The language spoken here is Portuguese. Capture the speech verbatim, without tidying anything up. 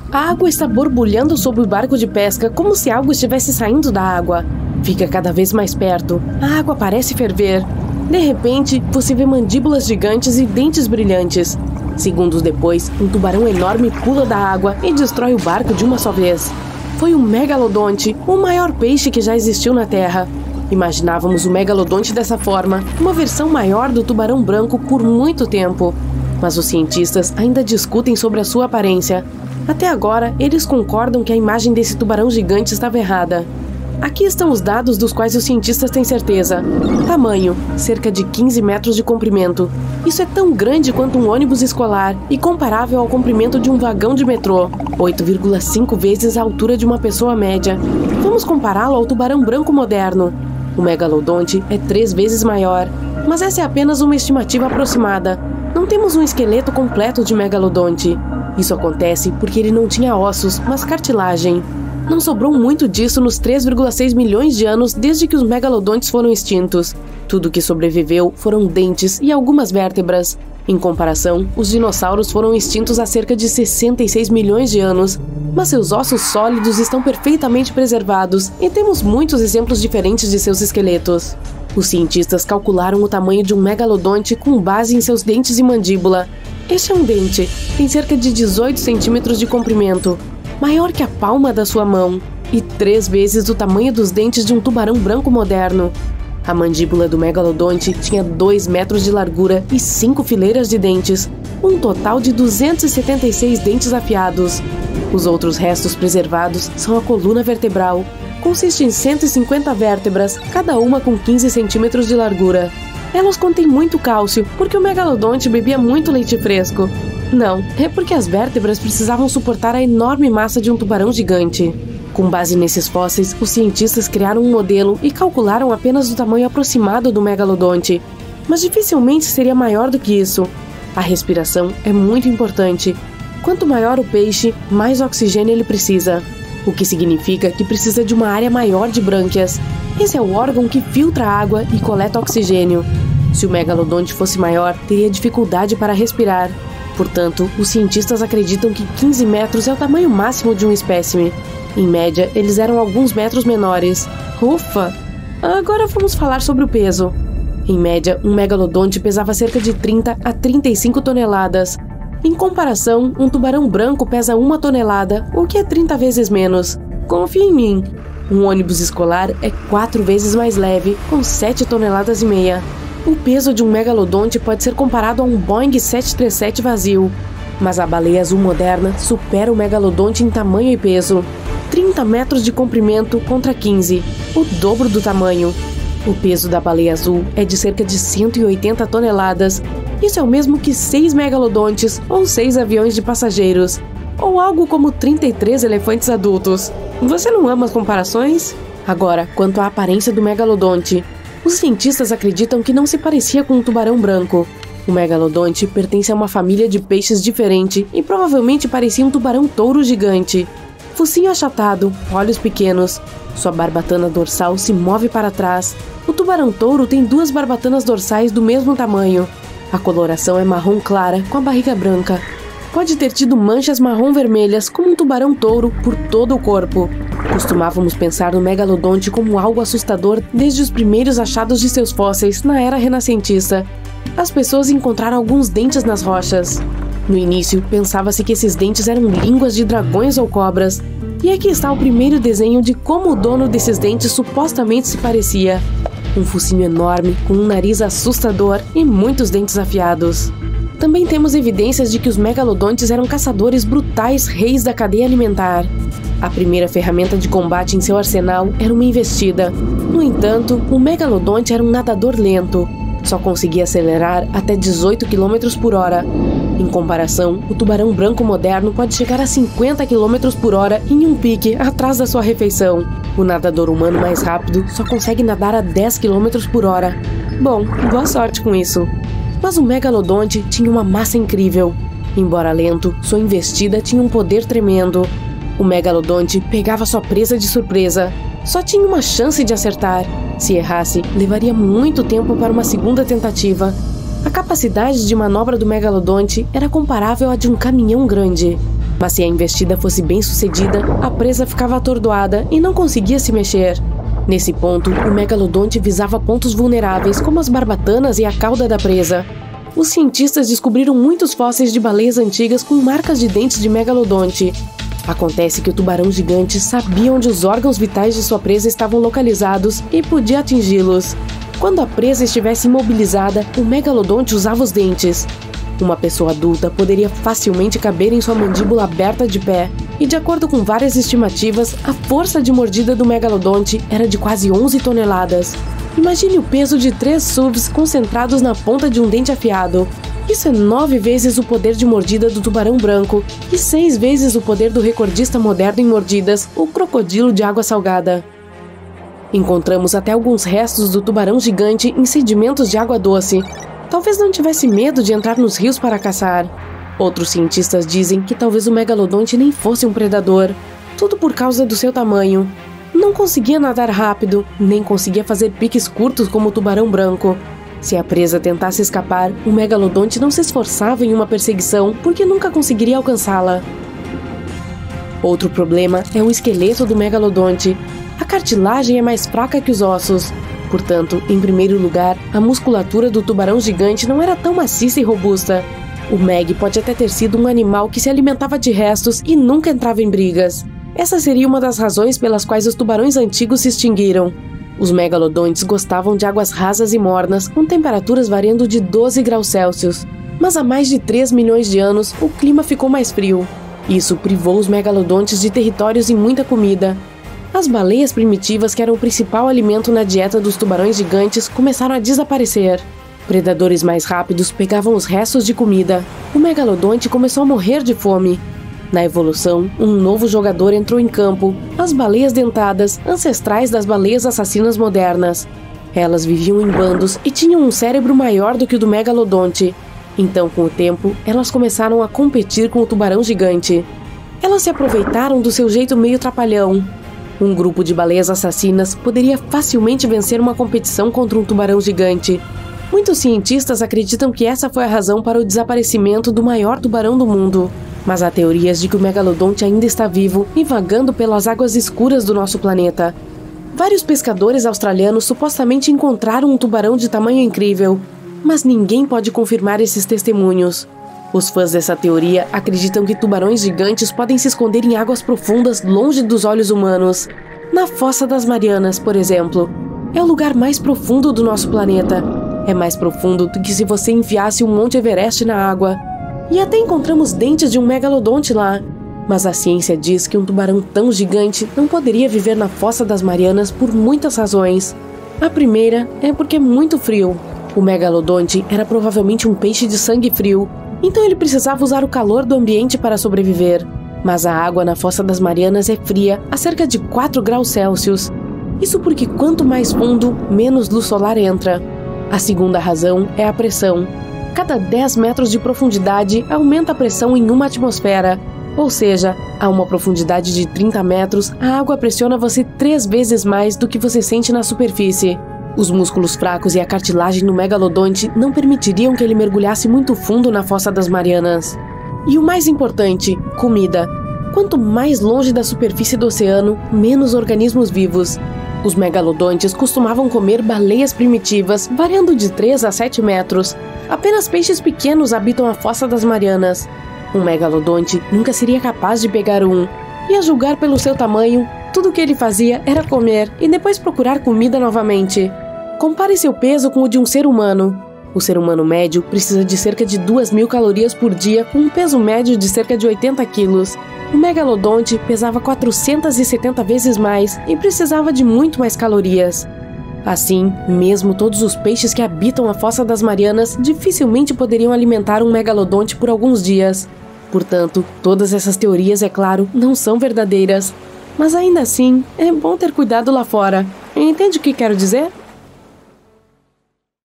A água está borbulhando sob o barco de pesca como se algo estivesse saindo da água. Fica cada vez mais perto. A água parece ferver. De repente, você vê mandíbulas gigantes e dentes brilhantes. Segundos depois, um tubarão enorme pula da água e destrói o barco de uma só vez. Foi um megalodonte, o maior peixe que já existiu na Terra. Imaginávamos o megalodonte dessa forma, uma versão maior do tubarão branco por muito tempo. Mas os cientistas ainda discutem sobre a sua aparência. Até agora, eles concordam que a imagem desse tubarão gigante estava errada. Aqui estão os dados dos quais os cientistas têm certeza. Tamanho, cerca de quinze metros de comprimento. Isso é tão grande quanto um ônibus escolar e comparável ao comprimento de um vagão de metrô. oito vírgula cinco vezes a altura de uma pessoa média. Vamos compará-lo ao tubarão branco moderno. O megalodonte é três vezes maior, mas essa é apenas uma estimativa aproximada. Não temos um esqueleto completo de megalodonte. Isso acontece porque ele não tinha ossos, mas cartilagem. Não sobrou muito disso nos três vírgula seis milhões de anos desde que os megalodontes foram extintos. Tudo que sobreviveu foram dentes e algumas vértebras. Em comparação, os dinossauros foram extintos há cerca de sessenta e seis milhões de anos, mas seus ossos sólidos estão perfeitamente preservados e temos muitos exemplos diferentes de seus esqueletos. Os cientistas calcularam o tamanho de um megalodonte com base em seus dentes e mandíbula. Este é um dente, tem cerca de dezoito centímetros de comprimento, maior que a palma da sua mão, e três vezes o tamanho dos dentes de um tubarão branco moderno. A mandíbula do megalodonte tinha dois metros de largura e cinco fileiras de dentes, um total de duzentos e setenta e seis dentes afiados. Os outros restos preservados são a coluna vertebral. Consiste em cento e cinquenta vértebras, cada uma com quinze centímetros de largura. Elas contêm muito cálcio, porque o megalodonte bebia muito leite fresco. Não, é porque as vértebras precisavam suportar a enorme massa de um tubarão gigante. Com base nesses fósseis, os cientistas criaram um modelo e calcularam apenas o tamanho aproximado do megalodonte, mas dificilmente seria maior do que isso. A respiração é muito importante. Quanto maior o peixe, mais oxigênio ele precisa, o que significa que precisa de uma área maior de brânquias. Esse é o órgão que filtra a água e coleta oxigênio. Se o megalodonte fosse maior, teria dificuldade para respirar. Portanto, os cientistas acreditam que quinze metros é o tamanho máximo de um espécime. Em média, eles eram alguns metros menores. Ufa! Agora vamos falar sobre o peso. Em média, um megalodonte pesava cerca de trinta a trinta e cinco toneladas. Em comparação, um tubarão branco pesa uma tonelada, o que é trinta vezes menos. Confie em mim. Um ônibus escolar é quatro vezes mais leve, com sete toneladas e meia. O peso de um megalodonte pode ser comparado a um Boeing sete três sete vazio, mas a baleia azul moderna supera o megalodonte em tamanho e peso. trinta metros de comprimento contra quinze, o dobro do tamanho. O peso da baleia azul é de cerca de cento e oitenta toneladas. Isso é o mesmo que seis megalodontes ou seis aviões de passageiros, ou algo como trinta e três elefantes adultos. Você não ama as comparações? Agora, quanto à aparência do megalodonte. Os cientistas acreditam que não se parecia com um tubarão branco. O megalodonte pertence a uma família de peixes diferente e provavelmente parecia um tubarão-touro gigante. Focinho achatado, olhos pequenos. Sua barbatana dorsal se move para trás. O tubarão-touro tem duas barbatanas dorsais do mesmo tamanho. A coloração é marrom clara, com a barriga branca. Pode ter tido manchas marrom-vermelhas, como um tubarão-touro, por todo o corpo. Costumávamos pensar no megalodonte como algo assustador desde os primeiros achados de seus fósseis na era renascentista. As pessoas encontraram alguns dentes nas rochas. No início, pensava-se que esses dentes eram línguas de dragões ou cobras. E aqui está o primeiro desenho de como o dono desses dentes supostamente se parecia. Um focinho enorme, com um nariz assustador e muitos dentes afiados. Também temos evidências de que os megalodontes eram caçadores brutais reis da cadeia alimentar. A primeira ferramenta de combate em seu arsenal era uma investida. No entanto, o megalodonte era um nadador lento. Só conseguia acelerar até dezoito quilômetros por hora. Em comparação, o tubarão branco moderno pode chegar a cinquenta quilômetros por hora em um pique atrás da sua refeição. O nadador humano mais rápido só consegue nadar a dez quilômetros por hora. Bom, boa sorte com isso. Mas o megalodonte tinha uma massa incrível. Embora lento, sua investida tinha um poder tremendo. O megalodonte pegava sua presa de surpresa. Só tinha uma chance de acertar. Se errasse, levaria muito tempo para uma segunda tentativa. A capacidade de manobra do megalodonte era comparável à de um caminhão grande. Mas se a investida fosse bem sucedida, a presa ficava atordoada e não conseguia se mexer. Nesse ponto, o megalodonte visava pontos vulneráveis como as barbatanas e a cauda da presa. Os cientistas descobriram muitos fósseis de baleias antigas com marcas de dentes de megalodonte. Acontece que o tubarão gigante sabia onde os órgãos vitais de sua presa estavam localizados e podia atingi-los. Quando a presa estivesse imobilizada, o megalodonte usava os dentes. Uma pessoa adulta poderia facilmente caber em sua mandíbula aberta de pé, e de acordo com várias estimativas, a força de mordida do megalodonte era de quase onze toneladas. Imagine o peso de três S U Vs concentrados na ponta de um dente afiado. Isso é nove vezes o poder de mordida do tubarão branco e seis vezes o poder do recordista moderno em mordidas, o crocodilo de água salgada. Encontramos até alguns restos do tubarão gigante em sedimentos de água doce. Talvez não tivesse medo de entrar nos rios para caçar. Outros cientistas dizem que talvez o megalodonte nem fosse um predador. Tudo por causa do seu tamanho. Não conseguia nadar rápido, nem conseguia fazer piques curtos como o tubarão branco. Se a presa tentasse escapar, o megalodonte não se esforçava em uma perseguição porque nunca conseguiria alcançá-la. Outro problema é o esqueleto do megalodonte. A cartilagem é mais fraca que os ossos. Portanto, em primeiro lugar, a musculatura do tubarão gigante não era tão maciça e robusta. O Meg pode até ter sido um animal que se alimentava de restos e nunca entrava em brigas. Essa seria uma das razões pelas quais os tubarões antigos se extinguiram. Os megalodontes gostavam de águas rasas e mornas, com temperaturas variando de doze graus Celsius. Mas há mais de três milhões de anos, o clima ficou mais frio. Isso privou os megalodontes de territórios e muita comida. As baleias primitivas, que eram o principal alimento na dieta dos tubarões gigantes, começaram a desaparecer. Predadores mais rápidos pegavam os restos de comida. O megalodonte começou a morrer de fome. Na evolução, um novo jogador entrou em campo: as baleias dentadas, ancestrais das baleias assassinas modernas. Elas viviam em bandos e tinham um cérebro maior do que o do megalodonte. Então, com o tempo, elas começaram a competir com o tubarão gigante. Elas se aproveitaram do seu jeito meio trapalhão. Um grupo de baleias assassinas poderia facilmente vencer uma competição contra um tubarão gigante. Muitos cientistas acreditam que essa foi a razão para o desaparecimento do maior tubarão do mundo. Mas há teorias de que o megalodonte ainda está vivo e vagando pelas águas escuras do nosso planeta. Vários pescadores australianos supostamente encontraram um tubarão de tamanho incrível, mas ninguém pode confirmar esses testemunhos. Os fãs dessa teoria acreditam que tubarões gigantes podem se esconder em águas profundas longe dos olhos humanos. Na Fossa das Marianas, por exemplo. É o lugar mais profundo do nosso planeta. É mais profundo do que se você enfiasse um Monte Everest na água. E até encontramos dentes de um megalodonte lá. Mas a ciência diz que um tubarão tão gigante não poderia viver na Fossa das Marianas por muitas razões. A primeira é porque é muito frio. O megalodonte era provavelmente um peixe de sangue frio, então ele precisava usar o calor do ambiente para sobreviver. Mas a água na Fossa das Marianas é fria, a cerca de quatro graus Celsius. Isso porque quanto mais fundo, menos luz solar entra. A segunda razão é a pressão. Cada dez metros de profundidade aumenta a pressão em uma atmosfera. Ou seja, a uma profundidade de trinta metros, a água pressiona você três vezes mais do que você sente na superfície. Os músculos fracos e a cartilagem no megalodonte não permitiriam que ele mergulhasse muito fundo na Fossa das Marianas. E o mais importante, comida. Quanto mais longe da superfície do oceano, menos organismos vivos. Os megalodontes costumavam comer baleias primitivas, variando de três a sete metros. Apenas peixes pequenos habitam a Fossa das Marianas. Um megalodonte nunca seria capaz de pegar um. E a julgar pelo seu tamanho, tudo o que ele fazia era comer e depois procurar comida novamente. Compare seu peso com o de um ser humano. O ser humano médio precisa de cerca de duas mil calorias por dia, com um peso médio de cerca de oitenta quilos. O megalodonte pesava quatrocentas e setenta vezes mais e precisava de muito mais calorias. Assim, mesmo todos os peixes que habitam a Fossa das Marianas dificilmente poderiam alimentar um megalodonte por alguns dias. Portanto, todas essas teorias, é claro, não são verdadeiras. Mas ainda assim, é bom ter cuidado lá fora. Entende o que quero dizer?